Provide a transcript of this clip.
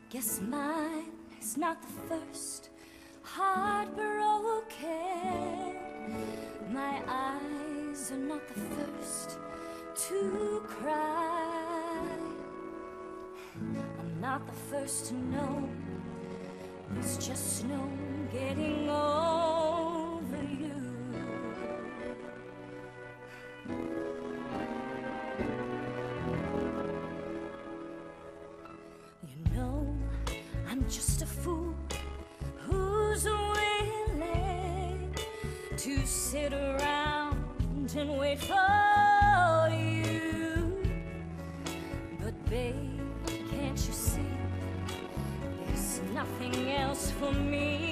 Guess mine is not the first heartbroken. My eyes are not the first to cry. I'm not the first to know. There's just no getting over you. You know, I'm just a fool who's willing to sit around and wait for you. But babe, can't you see there's nothing else for me